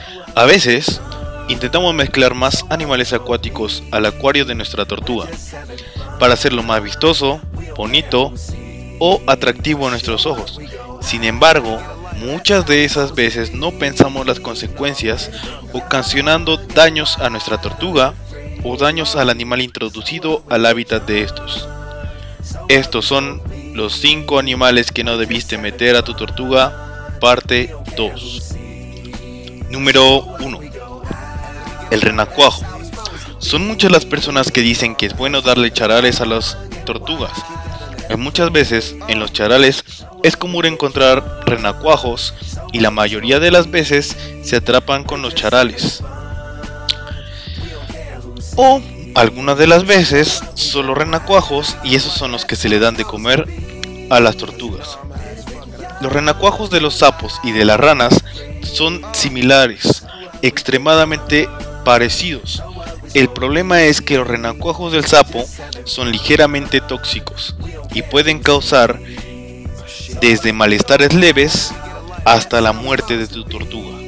A veces, intentamos mezclar más animales acuáticos al acuario de nuestra tortuga, para hacerlo más vistoso, bonito o atractivo a nuestros ojos. Sin embargo, muchas de esas veces no pensamos las consecuencias, ocasionando daños a nuestra tortuga o daños al animal introducido al hábitat de estos. Estos son los 5 animales que no debiste meter a tu tortuga, parte 2. Número 1. El renacuajo. Son muchas las personas que dicen que es bueno darle charales a las tortugas. Muchas veces en los charales es común encontrar renacuajos y la mayoría de las veces se atrapan con los charales. O algunas de las veces solo renacuajos, y esos son los que se le dan de comer a las tortugas. Los renacuajos de los sapos y de las ranas son similares, extremadamente parecidos. El problema es que los renacuajos del sapo son ligeramente tóxicos y pueden causar desde malestares leves hasta la muerte de tu tortuga.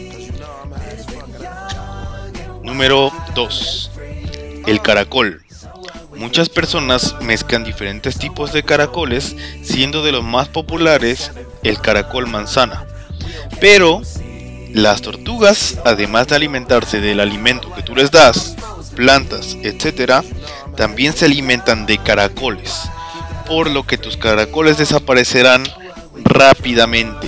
Número 2. El caracol. Muchas personas mezclan diferentes tipos de caracoles, siendo de los más populares el caracol manzana. Pero las tortugas, además de alimentarse del alimento que tú les das, plantas, etc., también se alimentan de caracoles, por lo que tus caracoles desaparecerán rápidamente.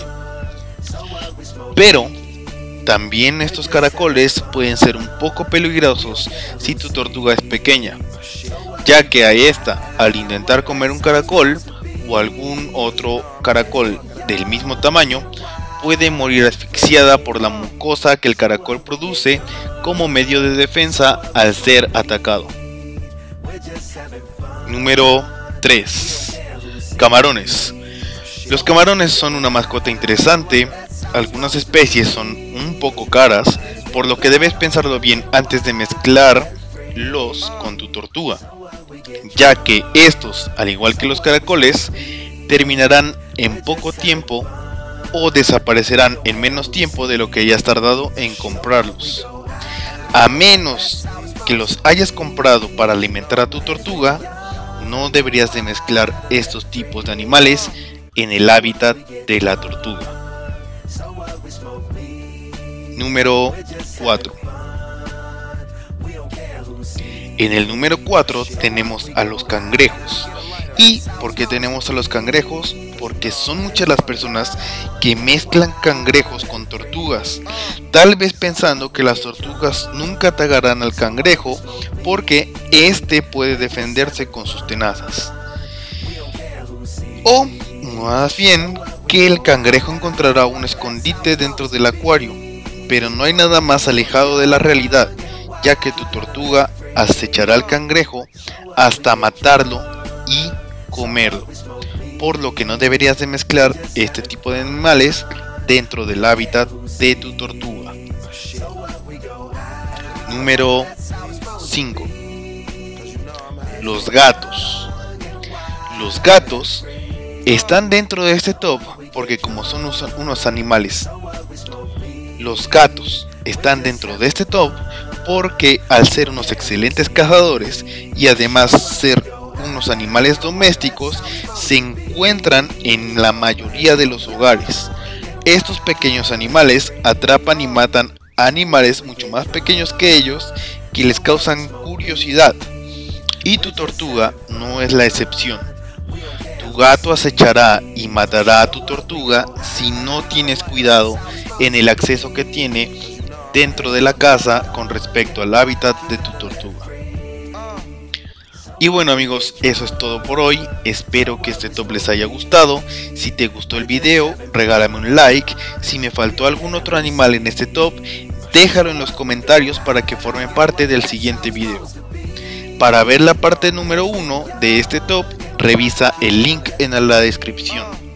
Pero también estos caracoles pueden ser un poco peligrosos si tu tortuga es pequeña, ya que a esta, al intentar comer un caracol o algún otro caracol del mismo tamaño, puede morir asfixiada por la mucosa que el caracol produce como medio de defensa al ser atacado. Número 3. Camarones. Los camarones son una mascota interesante. Algunas especies son un poco caras, por lo que debes pensarlo bien antes de mezclarlos con tu tortuga, ya que estos, al igual que los caracoles, terminarán en poco tiempo o desaparecerán en menos tiempo de lo que hayas tardado en comprarlos. A menos que los hayas comprado para alimentar a tu tortuga, no deberías de mezclar estos tipos de animales en el hábitat de la tortuga. Número 4. En el número 4 tenemos a los cangrejos. ¿Y por qué tenemos a los cangrejos? Porque son muchas las personas que mezclan cangrejos con tortugas, tal vez pensando que las tortugas nunca atacarán al cangrejo porque este puede defenderse con sus tenazas. O más bien que el cangrejo encontrará un escondite dentro del acuario, pero no hay nada más alejado de la realidad, ya que tu tortuga acechará al cangrejo hasta matarlo y comerlo, por lo que no deberías de mezclar este tipo de animales dentro del hábitat de tu tortuga. Número 5. Los gatos. Los gatos están dentro de este top porque como son unos animales, los gatos están dentro de este top porque al ser unos excelentes cazadores y además ser unos animales domésticos, se encuentran en la mayoría de los hogares. Estos pequeños animales atrapan y matan a animales mucho más pequeños que ellos que les causan curiosidad, y tu tortuga no es la excepción. Tu gato acechará y matará a tu tortuga si no tienes cuidado en el acceso que tiene dentro de la casa con respecto al hábitat de tu tortuga. Y bueno amigos, eso es todo por hoy. Espero que este top les haya gustado. Si te gustó el video, regálame un like. Si me faltó algún otro animal en este top, déjalo en los comentarios para que forme parte del siguiente video. Para ver la parte número 1 de este top, revisa el link en la descripción.